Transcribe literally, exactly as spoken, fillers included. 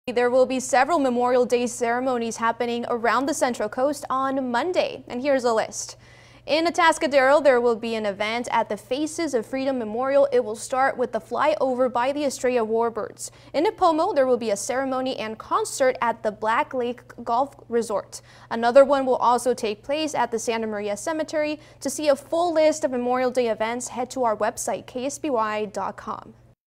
There will be several Memorial Day ceremonies happening around the Central Coast on Monday, and here's a list. In Atascadero, there will be an event at the Faces of Freedom Memorial. It will start with the flyover by the Estrella Warbirds. In Nipomo, there will be a ceremony and concert at the Black Lake Golf Resort. Another one will also take place at the Santa Maria Cemetery. To see a full list of Memorial Day events, head to our website, K S B Y dot com.